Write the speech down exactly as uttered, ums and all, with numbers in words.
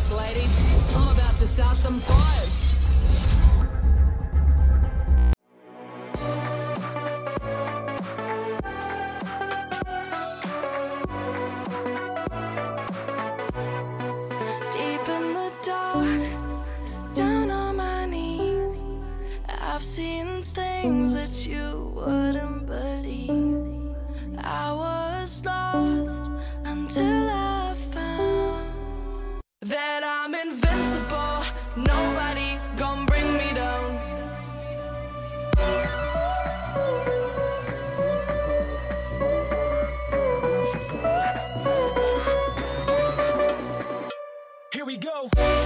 this, ladies. I'm about to start some fires. Deep in the dark, down on my knees, I've seen things that you wouldn't believe. I was lost until I found that I'm invincible. Nobody gon' bring me down. Here we go.